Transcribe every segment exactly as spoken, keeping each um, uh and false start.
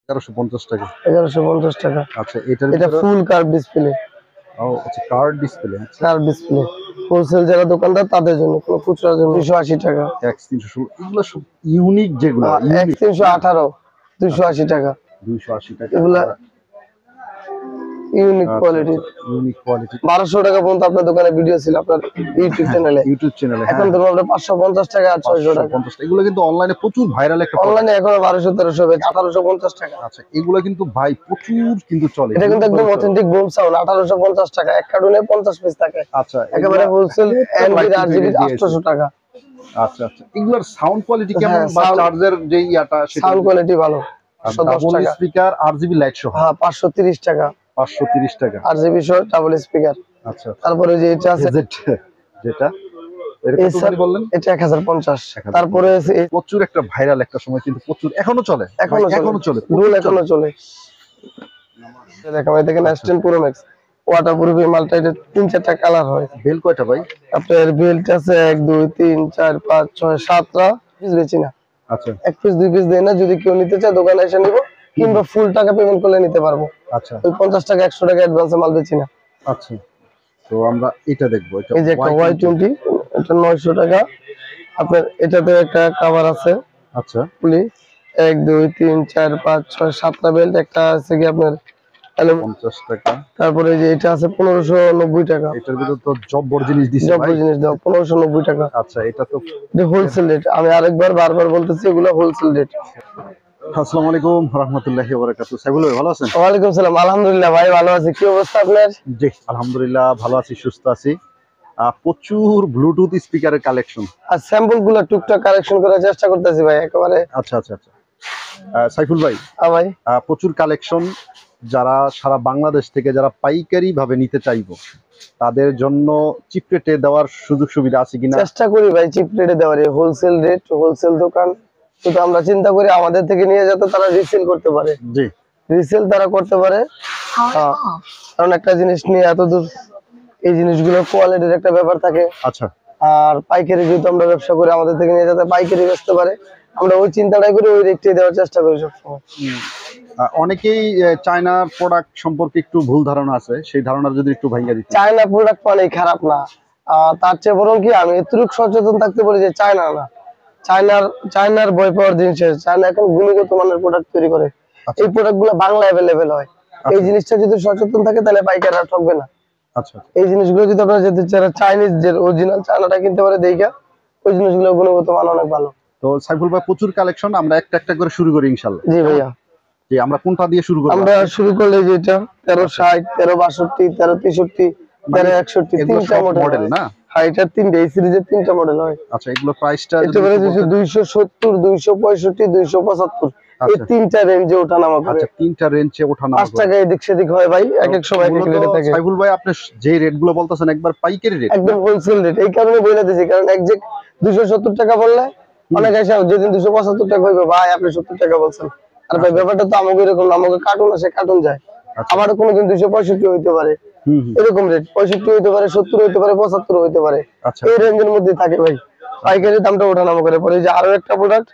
এগারোশো পঞ্চাশ টাকা। এগারোশো পঞ্চাশ টাকা। আচ্ছা, এটার এটা ফুল কার্ভ ডিসপ্লে। ও আচ্ছা, card display. Curve display wholesale যারা দোকানদার তাদের জন্য, কোনো খুচরার জন্য দুইশো আশি টাকা। এক্স তিনশো ষোলো এগুলো সব ইউনিক, যেগুলো এক্স তিনশো আঠারো দুইশো আশি টাকা। দুইশো আশি টাকা এগুলা ইউনিক কোয়ালিটি, ইউনিক কোয়ালিটি। বারোশো টাকা পর্যন্ত আপনার দোকানে ভিডিও ছিল আপনার ইউটিউব চ্যানেলে। ইউটিউব চ্যানেলে এখন তো আমরা পাঁচশো পঞ্চাশ টাকা আর ছয়শো টাকা। এগুলো কিন্তু অনলাইনে প্রচুর ভাইরাল একটা, অনলাইনে এখন বারোশো তেরোশো আঠারোশো পঞ্চাশ টাকা। আচ্ছা, এগুলো কিন্তু ভাই প্রচুর কিন্তু চলে। এটা কিন্তু একদম অথেন্টিক বুম সাউন্ড, আঠারোশো পঞ্চাশ টাকা। এক কার্টুনে পঞ্চাশ পিস থাকে। আচ্ছা, একেবারে হোলসেল এনবির আরজিবি আটশো টাকা। আচ্ছা আচ্ছা, এগুলোর সাউন্ড কোয়ালিটি কেমন? বা চার্জার যে ইয়াটা, সাউন্ড কোয়ালিটি ভালো। ডাবল স্পিকার আরজিবি লাইট সহ, হ্যাঁ পাঁচশো তিরিশ টাকা। পাঁচশো তিরিশ টাকা আরজিবি সহ ডাবল স্পিকার। আচ্ছা, তারপরে যে এটা আছে যেটা বললেন, এটা এক হাজার পঞ্চাশ। তারপরে প্রচুর একটা ভাইরাল একটা সময়, কিন্তু প্রচুর এখনো চলে, এখনো এখনো চলে, রুল এখনো চলে। দেখেন দেখেন S ten pro max waterproof এই মালটা। এটা তিন চারটা কালার হয়। বেল কয়টা ভাই? আপনার বেল্ট আছে এক দুই তিন চার পাঁচ ছয় সাতটা পিস বেচি না। আচ্ছা, এক পিস দুই পিস দেয় না। যদি কেউ নিতে চায় দোকানে এসে নিব, কিংবা ফুল টাকা পেমেন্ট করলে নিতে পারবো। আচ্ছা, ওই পঞ্চাশ টাকা একশো টাকা অ্যাডভান্সে মাল বেচি না। আচ্ছা, তো আমরা এটা দেখবো। এটা এই যে একটা ওয়াই টোয়েন্টি, এটা নয়শো টাকা। আপনার এটাতে একটা কভার আছে। আচ্ছা, পুলি এক দুই তিন চার পাঁচ ছয় সাতটা বেল্ট। একটা আছে কি আপনার পঞ্চাশ টাকা। তারপরে যে এটা আছে পনেরোশো নব্বই টাকা। এটার ভিতরে তো জব্বর জিনিস দিছে ভাই, জব্বর জিনিস দাও পনেরোশো নব্বই টাকা। আচ্ছা, এটা তো হোলসেল রেট। আমি আরেকবার বারবার বলতেছি, এগুলো হোলসেল রেট। আসসালামু আলাইকুম রাহমাতুল্লাহি ওয়া বারাকাতুহু। সাইফুল ভাই ভালো আছেন? ওয়া আলাইকুম সালাম। আলহামদুলিল্লাহ ভাই ভালো আছি। কি অবস্থা আপনার? জি আলহামদুলিল্লাহ ভালো আছি, সুস্থ আছি। প্রচুর ব্লুটুথ স্পিকারের কালেকশন আর স্যাম্পল গুলো টুকটাক কালেকশন করার চেষ্টা করতেছি ভাই একেবারে। আচ্ছা আচ্ছা আচ্ছা, সাইফুল ভাই ভাই প্রচুর কালেকশন, যারা সারা বাংলাদেশ থেকে যারা পাইকারি ভাবে নিতে চাইবো তাদের জন্য চিপ রেটে দেওয়ার সুযোগ সুবিধা আছে কিনা? চেষ্টা করি ভাই চিপ রেটে দেওয়ার। হোলসেল রেট, হোলসেল দোকান, কিন্তু আমরা চিন্তা করি আমাদের থেকে নিয়ে যাতে তারা রিসেল করতে পারে। জি, রিসেল তারা করতে পারে, কারণ একটা জিনিস নিয়ে এত দূর, এই জিনিসগুলো কোয়ালিটির একটা ব্যাপার থাকে। আচ্ছা, আর পাইকারি যেহেতু আমরা ব্যবসা করি, আমাদের থেকে নিয়ে যাতে পাইকারি বেচতে পারে, আমরা ওই চিন্তাটাই করি, ওই রেটে দেওয়ার চেষ্টা করি সবসময়। অনেকেই চায়না প্রোডাক্ট সম্পর্কে একটু ভুল ধারণা আছে, সেই ধারণা যদি একটু ভাঙিয়ে দিতে। চায়না প্রোডাক্ট মানে খারাপ না, তার চেয়ে বরং কি আমি এতটুকু সচেতন থাকতে বলি যে চায়না না, চায়নার চায়নার বই পাওয়ার জিনিস। চায়না এখন গুণগত মানের প্রোডাক্ট তৈরি করে। এই প্রোডাক্ট গুলো বাংলা অ্যাভেলেবেল হয়। এই জিনিসটা যদি সচেতন থাকে তাহলে পাইকাররা ঠকবে না। আচ্ছা, এই জিনিসগুলো যদি আপনারা যেতে চান চাইনিজ যে অরিজিনাল চায়নাটা কিনতে পারে দেখা, ওই জিনিসগুলো গুণগত মান অনেক ভালো। তো সাইফুল ভাই প্রচুর কালেকশন, আমরা একটা একটা করে শুরু করি ইনশাআল্লাহ। জি ভাইয়া, জি আমরা কোনটা দিয়ে শুরু করব? আমরা শুরু করলে যেটা তেরো ষাট, তেরো বাষট্টি, তেরো তেষট্টি, তেরো একষট্টি, তিনটা মডেল না? হ্যাঁ, এটা তিনটা, এই সিরিজের তিনটা মডেল হয়। আচ্ছা, এগুলো প্রাইসটা এটা বলে দুইশো সত্তর, দুইশো পঁয়ষট্টি, দুইশো পঁচাত্তর, এই তিনটা রেঞ্জে ওঠানামা করে। আচ্ছা, তিনটা রেঞ্জে ওঠানামা করে। পাঁচ টাকা এদিক সেদিক হয় ভাই, এক এক সময় এক এক রেটে থাকে। সাইফুল ভাই আপনি যে রেটগুলো বলতেছেন একবার পাইকারি রেট, একদম হোলসেল রেট। এই কারণে বলে দিয়েছি, কারণ একজ্যাক্ট দুইশো সত্তর টাকা বললে অনেক এসে যেদিন দুইশো পঁচাত্তর টাকা হইবে, ভাই আপনি সত্তর টাকা বলছেন। আর ভাই ব্যাপারটা তো আমাকে এরকম না, আমাকে কার্টুন আসে কার্টুন যায়। আমারও কোনোদিন দুইশো পঁয়ষট্টি হইতে পারে, এরকম রেট পঁয়ষট্টি হইতে পারে, সত্তর হইতে পারে, পঁচাত্তর হইতে পারে, এই রেঞ্জের মধ্যে থাকে ভাই। পাইকারি দামটা ওঠানামা করে। পরে যে আরো একটা প্রোডাক্ট,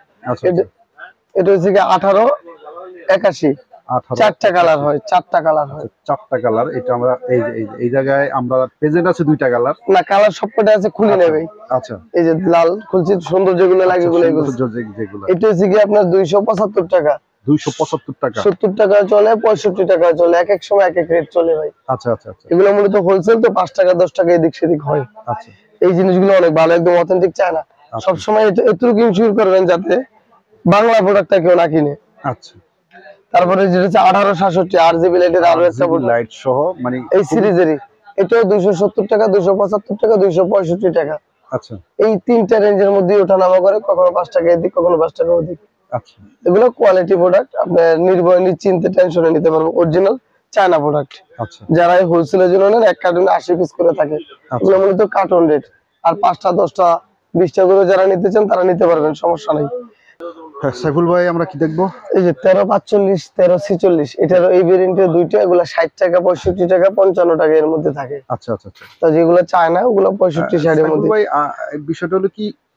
এটা হচ্ছে কি আঠারো একাশি, চারটা কালার হয়, চারটা কালার হয়, চারটা কালার। এটা আমরা এই যে এই জায়গায় আমরা প্রেজেন্ট আছে দুইটা কালার না, কালার সবকটা আছে, খুলে নেবে। আচ্ছা, এই যে লাল খুলছি, সুন্দর যেগুলো লাগে এগুলো এগুলো। এটা হচ্ছে কি আপনার দুইশো পঁচাত্তর টাকা, দুইশো পঁচাত্তর টাকা, সত্তর টাকা চলে, পঁয়ষট্টি টাকা চলে, এক এক সময় এক এক রেট চলে ভাই। আচ্ছা আচ্ছা আচ্ছা, এগুলো মূলত হোলসেল তো পাঁচ টাকা দশ টাকা এদিক সেদিক হয়। আচ্ছা, এই জিনিসগুলো অনেক ভালো, একদম অথেন্টিক চায়না। সবসময় এটুকু ইনশিওর করবেন যাতে বাংলা প্রোডাক্টটা কেউ না কিনে। আচ্ছা, তারপরে যেটা হচ্ছে আঠারো সাতষট্টি আরজিবি লাইটের আরো একটা লাইট সহ, মানে এই সিরিজেরই, এটাও দুইশো সত্তর টাকা, দুইশো পঁচাত্তর টাকা, দুইশো পঁয়ষট্টি টাকা। আচ্ছা, এই তিনটা রেঞ্জের মধ্যে ওঠানামা করে, কখনো পাঁচ টাকা এদিক, কখনো পাঁচ টাকা ওদিক। আচ্ছা, এগুলো কোয়ালিটি প্রোডাক্ট, আপনি নির্ভয় নিশ্চিন্তে টেনশনে নিতে পারবেন, অরিজিনাল চায়না প্রোডাক্ট। আচ্ছা, যারা হোলসেলের জন্য নেন এক কার্টুনে আশি পিস করে থাকে, এগুলো মূলত কার্টুন রেট। আর পাঁচটা দশটা বিশটা করে যারা নিতে চান তারা নিতে পারবেন, সমস্যা নাই। সাইফুল ভাই আমরা কি দেখবো? এই যে তেরো পাঁচচল্লিশ, তেরো ছিচল্লিশ, এটার এই ভেরিয়েন্টের দুইটা, এগুলো ষাট টাকা, পঁয়ষট্টি টাকা, পঞ্চান্ন টাকা এর মধ্যে থাকে। আচ্ছা আচ্ছা আচ্ছা, তো যেগুলো চায়না ওগুলো পঁয়ষট্টি ষাটের মধ্যে। ভাই বিষয়টা হলো কি,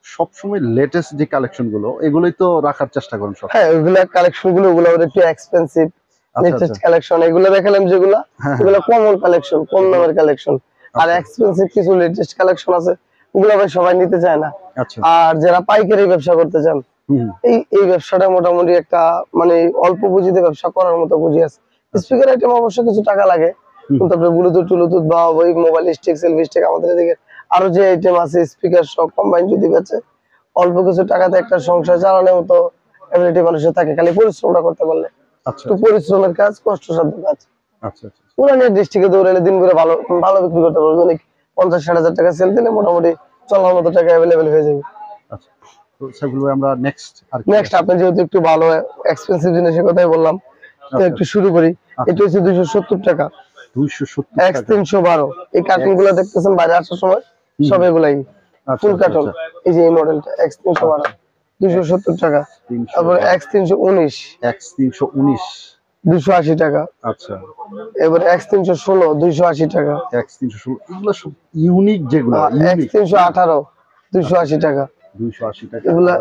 সবসময় লেটেস্ট যে কালেকশন গুলো এগুলোই তো রাখার চেষ্টা করেন সব। হ্যাঁ ওইগুলা কালেকশন গুলো ওগুলো একটু এক্সপেন্সিভ লেটেস্ট কালেকশন এগুলো দেখালাম যেগুলো এগুলো কমন কালেকশন কম দামের কালেকশন আর এক্সপেন্সিভ কিছু লেটেস্ট কালেকশন আছে ওগুলো ভাই সবাই নিতে চায় না। আর যারা পাইকারি ব্যবসা করতে চান এই এই ব্যবসাটা মোটামুটি একটা মানে অল্প পুঁজিতে ব্যবসা করার মতো পুঁজি আছে। স্পিকার আইটেম অবশ্য কিছু টাকা লাগে কিন্তু আপনি ব্লুটুথ টুলুথুথ বা ওই মোবাইল স্টিক সেলফি স্টিক আমাদের এদিকে আরো যে আইটেম আছে স্পিকার সব কম্বাইন যদি বেচে অল্প কিছু টাকাতে একটা সংসার চালানোর মতো এবিলিটি মানুষের থাকে খালি পরিশ্রমটা করতে পারলে। তো পরিশ্রমের কাজ কষ্টসাধ্য কাজ। আচ্ছা আচ্ছা পুরানিয়া ডিস্ট্রিক্টে দৌড়ালে দিন করে ভালো ভালো বিক্রি করতে পারবে অনেক পঞ্চাশ ষাট হাজার টাকা সেল দিলে মোটামুটি চলার মতো টাকা অ্যাভেলেবেল হয়ে যাবে। আচ্ছা তো সেগুলো আমরা নেক্সট আর নেক্সট আপনি যেহেতু একটু ভালো এক্সপেন্সিভ জিনিসের কথাই বললাম তো একটু শুরু করি। এটা হচ্ছে দুইশো সত্তর টাকা দুইশো সত্তর এক্স তিনশো বারো এই কার্টুন গুলো দেখতেছেন বাইরে আসার সময় সব এগুলাই ফুল কার্টুন। এই যে এই মডেলটা এক্স তিনশো বারো দুইশো সত্তর টাকা। তারপর এক্স তিনশো উনিশ এক্স তিনশো উনিশ দুইশো আশি টাকা। আচ্ছা এবার এক্স তিনশো ষোলো দুইশো আশি টাকা। এক্স তিনশো ষোলো এগুলো সব ইউনিক যেগুলো এক্স তিনশো আঠারো দুইশো আশি টাকা দুইশো আশি টাকা এগুলা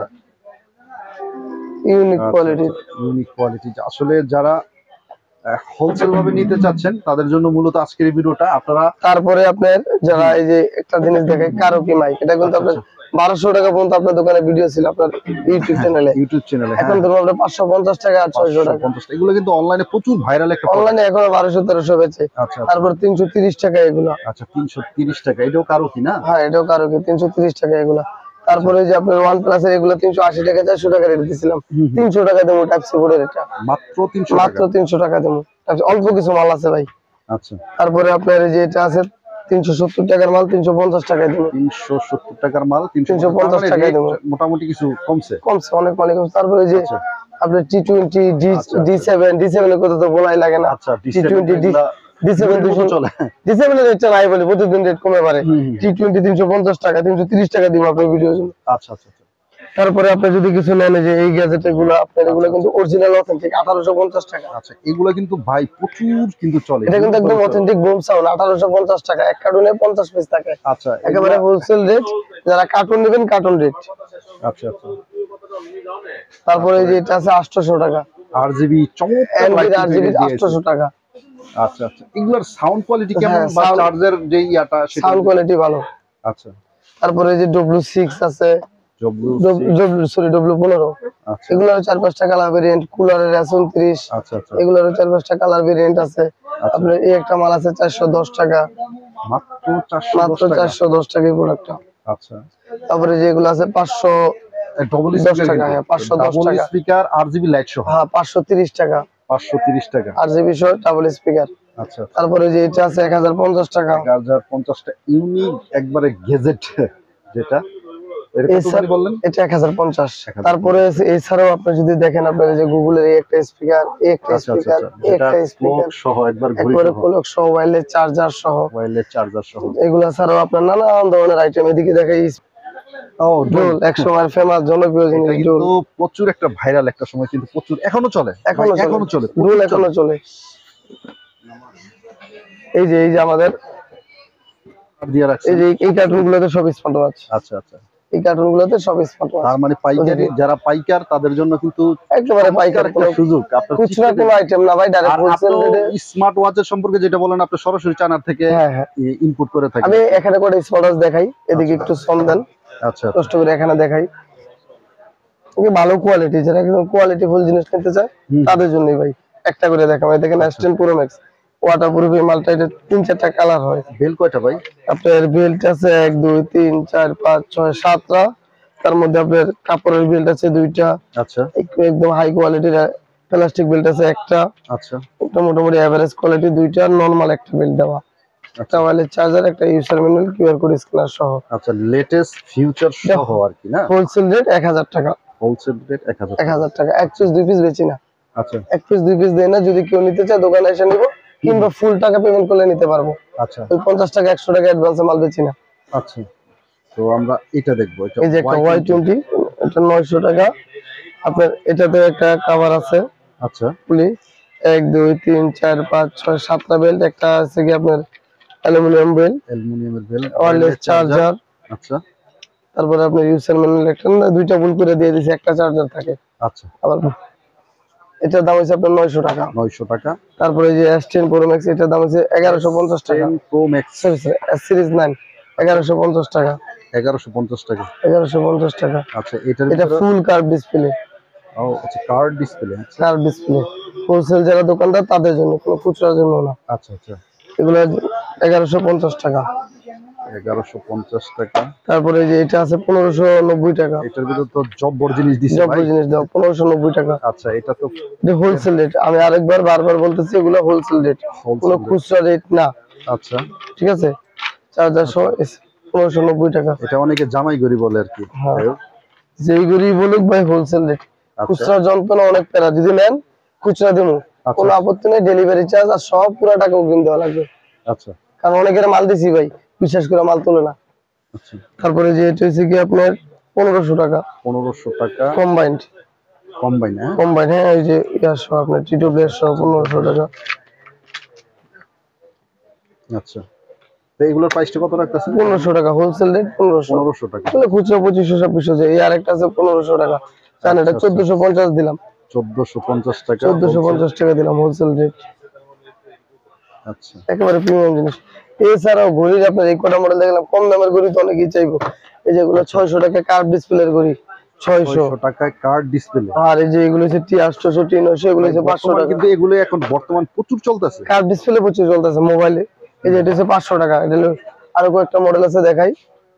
ইউনিক কোয়ালিটি ইউনিক কোয়ালিটি আসলে যারা হোলসেল ভাবে নিতে চাচ্ছেন তাদের জন্য মূলত আজকের এই ভিডিওটা আপনারা। তারপরে আপনার যারা এই যে একটা জিনিস দেখে কারোকি মাইক এটা কিন্তু আপনার বারোশো টাকা পর্যন্ত আপনার দোকানে ভিডিও ছিল আপনার ইউটিউব চ্যানেলে ইউটিউব চ্যানেলে এখন ধরুন আপনার পাঁচশো পঞ্চাশ টাকা আর ছয়শো টাকা এগুলো কিন্তু অনলাইনে প্রচুর ভাইরাল একটা অনলাইনে এখন বারোশো তেরোশো বেচে। তারপর তিনশো তিরিশ টাকা এগুলো। আচ্ছা তিনশো তিরিশ টাকা এটাও কারোকি না? হ্যাঁ এটাও কারোকি তিনশো তিরিশ টাকা এগুলো। তারপরে যে আপনার ওয়ান প্লাস এর এগুলো তিনশো আশি টাকা চারশো টাকা রেট দিয়েছিলাম তিনশো টাকা দেবো টাইপ সি বোর্ডের এটা মাত্র তিনশো মাত্র তিনশো টাকা দেবো অল্প কিছু মাল আছে ভাই। আচ্ছা তারপরে আপনার যে এটা আছে তিনশো সত্তর টাকার মাল তিনশো পঞ্চাশ টাকায় দেবো তিনশো সত্তর টাকার মাল তিনশো পঞ্চাশ টাকায় দেবো মোটামুটি কিছু কমছে কমছে অনেক মালিক কমছে। তারপরে যে আপনার T twenty D seven D seven এর কথা তো বলাই লাগে না। টি টোয়েন্টি ডি সেভেন দুশো চলে ডি সেভেন এর রেটটা নাই বলে প্রতিদিন রেট কমে পারে। টি টোয়েন্টি তিনশো পঞ্চাশ টাকা তিনশো তিরিশ টাকা দিব আপনার ভিডিওর জন্য। আচ্ছা আচ্ছা তারপরে আপনি যদি কিছু নেন যে এই গ্যাজেট এগুলো আপনার এগুলো কিন্তু অরিজিনাল অথেন্টিক আঠারোশো পঞ্চাশ টাকা। আচ্ছা এগুলো কিন্তু ভাই প্রচুর কিন্তু চলে এটা কিন্তু একদম অথেন্টিক বুম সাউন্ড আঠারোশো পঞ্চাশ টাকা এক কার্টুনে পঞ্চাশ পিস থাকে। আচ্ছা একেবারে হোলসেল রেট যারা কার্টুন নেবেন কার্টুন রেট। আচ্ছা আচ্ছা তারপরে এই যে এটা আছে আটশো টাকা আরজিবি চমৎকার আরজিবি আটশো টাকা। আচ্ছা আচ্ছা এগুলোর সাউন্ড কোয়ালিটি কেমন বা চার্জার যে ইয়াটা সেটা সাউন্ড কোয়ালিটি ভালো। আচ্ছা তারপরে যে ডব্লিউ সিক্স আছে ডব্লিউ সরি ডব্লিউ পনেরো এগুলোর চার পাঁচটা কালার ভেরিয়েন্ট কুলারের আছে উনত্রিশ এগুলোর চার পাঁচটা কালার ভেরিয়েন্ট আছে। আপনার এই একটা মাল আছে চারশো দশ টাকা মাত্র মাত্র চারশো দশ টাকা এই প্রোডাক্টটা। আচ্ছা তারপরে যেগুলো আছে পাঁচশো ডবল দশ টাকা পাঁচশো দশ টাকা স্পিকার আরজিবি লাইট সহ হ্যাঁ পাঁচশো তিরিশ টাকা পাঁচশো তিরিশ টাকা আরজিবি সহ ডাবল স্পিকার। আচ্ছা তারপরে যে এটা আছে এক হাজার পঞ্চাশ টাকা এক হাজার পঞ্চাশ টা ইউনিক একবারে গেজেট যেটা বললেন এটা এক হাজার পঞ্চাশ। তারপরে এছাড়াও আপনি যদি দেখেন আপনার যে গুগলের এই একটা স্পিকার এই একটা স্পিকার এই একটা স্পিকার সহ একবার একবারে কোলক সহ ওয়্যারলেস চার্জার সহ ওয়্যারলেস চার্জার সহ এগুলা ছাড়াও আপনার নানান ধরনের আইটেম এদিকে দেখাই। ও ডোল একসময় ফেমাস জনপ্রিয় জিনিস ডোল প্রচুর একটা ভাইরাল একটা সময় কিন্তু প্রচুর এখনো চলে এখনো এখনো চলে ডোল এখনো চলে। এই যে এই যে আমাদের এই যে এই কার্টুন গুলোতে সব স্মার্ট ওয়াচ। আচ্ছা আচ্ছা এই কার্টুন গুলোতে সব স্মার্ট ওয়াচ তার মানে পাইকারি যারা পাইকার তাদের জন্য কিন্তু একেবারে পাইকার একটা সুযোগ। আপনার খুচরা কোনো আইটেম না ভাই ডাইরেক্ট হোলসেল রেটে স্মার্ট ওয়াচের সম্পর্কে যেটা বলেন আপনি সরাসরি চায়না থেকে ইনপুট করে থাকেন। আমি এখানে করে স্মার্ট ওয়াচ দেখাই এদিকে একটু সন দেন। আচ্ছা কষ্ট করে এখানে দেখাই ভালো কোয়ালিটি যারা একদম কোয়ালিটি ফুল জিনিস কিনতে চায় তাদের জন্যই ভাই একটা করে দেখাম। এই দেখেন S ten pro max waterproof এই মালটা এটা তিন চারটা কালার হয়। বেল কয়টা ভাই? আপনার বেল্ট আছে এক দুই তিন চার পাঁচ ছয় সাতটা তার মধ্যে আপনার কাপড়ের বেল্ট আছে দুইটা। আচ্ছা একদম হাই কোয়ালিটির প্লাস্টিক বেল্ট আছে একটা। আচ্ছা একটা মোটামুটি এভারেজ কোয়ালিটি দুইটা নরমাল একটা বেল্ট দেওয়া একটা ওয়্যারলেস চার্জার একটা user manual QR code scanner সহ। আচ্ছা লেটেস্ট ফিউচার সহ আর কি না? হোলসেল রেট এক হাজার টাকা হোলসেল রেট এক হাজার এক হাজার টাকা এক পিস দুই পিস বেচি না। আচ্ছা এক পিস দুই পিস দেই না যদি কেউ নিতে চায় দোকানে এসে নিব কিংবা ফুল টাকা পেমেন্ট করলে নিতে পারবো। আচ্ছা ওই পঞ্চাশ টাকা একশো টাকা অ্যাডভান্সে মাল বেচি না। আচ্ছা তো আমরা এটা দেখবো এই যে একটা ওয়াই টোয়েন্টি এটা নয়শো টাকা আপনার এটাতে একটা কভার আছে। আচ্ছা পুলি এক দুই তিন চার পাঁচ ছয় সাতটা বেল্ট একটা আছে কি আপনার অ্যালুমিনিয়াম বেল্ট অ্যালুমিনিয়ামের বেল্ট ওয়্যারলেস চার্জার। আচ্ছা তারপরে আপনার ইউজার ম্যানুয়াল একটা না দুইটা ভুল করে দিয়ে দিয়েছি, একটা চার্জার থাকে। আচ্ছা, আবার এটার দাম হচ্ছে আপনার নয়শো টাকা। নয়শো টাকা। তারপরে এই যে এস টেন প্রো ম্যাক্স, এটার দাম হচ্ছে এগারোশো পঞ্চাশ টাকা। Pro max sorry sorry S series nine, এগারোশো পঞ্চাশ টাকা। এগারোশো পঞ্চাশ টাকা। এগারোশো পঞ্চাশ টাকা। আচ্ছা, এটার এটা ফুল কার্ভ ডিসপ্লে। ও আচ্ছা, card display. Curve display wholesale যারা দোকানদার তাদের জন্য, কোনো খুচরার জন্য না। আচ্ছা আচ্ছা, এগুলো এগারোশো পঞ্চাশ টাকা। এগারোশো পঞ্চাশ টাকা। তারপরে এই যে এটা আছে পনেরোশো নব্বই টাকা। এটার ভিতর তো জব্বর জিনিস দিছে জব্বর ভাই। জিনিস দাও, পনেরোশো নব্বই টাকা। আচ্ছা, এটা তো হোলসেল রেট, আমি আরেকবার বারবার বলতেছি এগুলো হোলসেল রেট, কোনো খুচরা রেট না। আচ্ছা, ঠিক আছে, চার্জার সহ পনেরোশো নব্বই টাকা। এটা অনেকে জামাই গরি বলে আর কি। হ্যাঁ, যেই গরিব বলুক ভাই হোলসেল রেট। খুচরা যন্ত্রণা অনেক প্যারা, যদি নেন খুচরা দেবো, কোনো আপত্তি নেই। ডেলিভারি চার্জ আর সব পুরো টাকা অগ্রিম দেওয়া লাগবে। আচ্ছা, কারণ অনেকের মাল দিছি ভাই, বিশেষ করে মাল তোলে না। আচ্ছা, তারপরে যে এটা হচ্ছে কি আপনার পনেরোশো টাকা। পনেরোশো টাকা কম্বাইন্ড, কম্বাইন। হ্যাঁ, কম্বাইন্ড। হ্যাঁ, এই যে ইয়ার সহ আপনার টিডব্লিউ এর সহ পনেরোশো টাকা। আচ্ছা, তো এগুলোর প্রাইসটা কত রাখতেছে? পনেরোশো টাকা হোলসেল রেট, পনেরোশো। পনেরোশো টাকা। খুচরা পঁচিশশো ছাব্বিশশো যায়। এই আরেকটা আছে পনেরোশো টাকা, জান এটা চোদ্দশো পঞ্চাশ দিলাম। চোদ্দশো পঞ্চাশ টাকা। চোদ্দশো পঞ্চাশ টাকা দিলাম হোলসেল রেট। আচ্ছা, একেবারে প্রিমিয়াম জিনিস। এছাড়াও ঘড়ির আপনার এই কটা মডেল দেখলাম, কম দামের ঘড়ি তো অনেকেই চাইবো। এই যেগুলো ছয়শো টাকা কার্ভ ডিসপ্লের ঘড়ি, ছয়শো টাকায় কার্ড ডিসপ্লে। আর এই যে এগুলো হচ্ছে টি আটশো টি নয়শো, এগুলো হচ্ছে পাঁচশো টাকা। কিন্তু এগুলো এখন বর্তমান প্রচুর চলতেছে, কার্ভ ডিসপ্লে প্রচুর চলতেছে মোবাইলে। এই যে এটা হচ্ছে পাঁচশো টাকা। এটা হলো আরো কয়েকটা মডেল আছে দেখাই।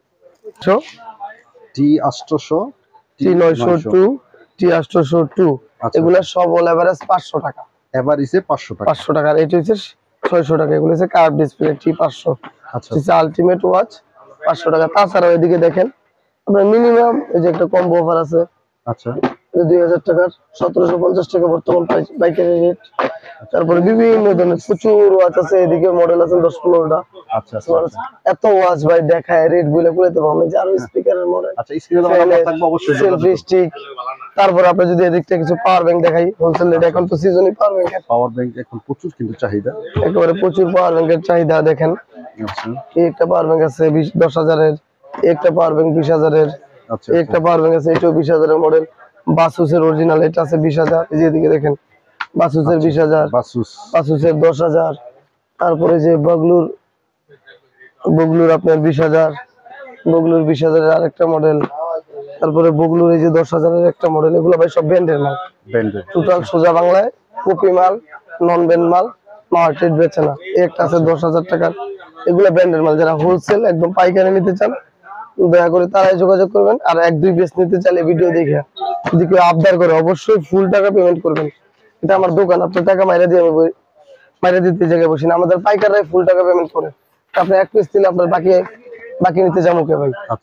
টি আটশো, টি নয়শো টু, টি আটশো টু, এগুলো সব অল এভারেজ পাঁচশো টাকা। এভারেজে পাঁচশো টাকা। পাঁচশো টাকা। আর এটা হচ্ছে ছয়শো টাকা। এগুলো হচ্ছে কার্ভ ডিসপ্লে টি পাঁচশো। আচ্ছা, হচ্ছে আলটিমেট ওয়াচ, পাঁচশো টাকা। তাছাড়াও এদিকে দেখেন আপনার মিনিমাম এই যে একটা কম্বো অফার আছে। আচ্ছা, দুই হাজার টাকার সতেরোশো পঞ্চাশ টাকা বর্তমান পাইকারি রেট। তারপরে বিভিন্ন ধরনের প্রচুর ওয়াচ আছে, এদিকে মডেল আছে দশ পনেরোটা। আচ্ছা, এত ওয়াচ ভাই দেখায় রেট গুলো বলতে পারবো না। যে আরো স্পিকারের মডেল, আচ্ছা, স্ক্রিনে নাম্বার থাকবে অবশ্যই। Selfie stick. তারপর আপনি যদি এদিকটা কিছু পাওয়ার ব্যাংক দেখাই হোলসেল রেট, এখন তো সিজনই পাওয়ার ব্যাংক। পাওয়ার ব্যাংক এখন প্রচুর কিন্তু চাহিদা, একেবারে প্রচুর পাওয়ার ব্যাংকের চাহিদা। দেখেন আচ্ছা, এই একটা পাওয়ার ব্যাংক আছে বিশ দশ হাজারের, একটা পাওয়ার ব্যাংক বিশ হাজারের, আচ্ছা, একটা পাওয়ার ব্যাংক আছে এটাও বিশ হাজারের মডেল। বাসুসের অরিজিনাল এটা আছে বিশ হাজার। এই যে এদিকে দেখেন বাসুসের বিশ হাজার, বাসুস বাসুসের দশ হাজার। তারপরে যে বগলুর, বগলুর আপনার বিশ হাজার, বগলুর বিশ হাজারের আরেকটা মডেল। তারপরে বগলুর এই যে দশ হাজারের একটা মডেল। এগুলো ভাই সব ব্র্যান্ডের মাল, ব্র্যান্ডেড টোটাল সোজা বাংলায় কপি মাল, নন ব্র্যান্ড মাল, মার্কেট বেচে না। একটা আছে দশ হাজার টাকার, এগুলো ব্র্যান্ডের মাল। যারা হোলসেল একদম পাইকারি নিতে চান দয়া করে তারাই যোগাযোগ করবেন। আর এক দুই পিস নিতে চাইলে ভিডিও দেখে যদি কেউ আবদার করে অবশ্যই ফুল টাকা পেমেন্ট করবেন। এটা আমার দোকান, আপনার টাকা মাইরা দিয়ে আমি মাইরা দিতে জায়গায় বসি না। আমাদের পাইকাররাই ফুল টাকা পেমেন্ট করে। আপনি এক পিস দিলে আপনার বাকি বাকি নিতে যাবো কে ভাই।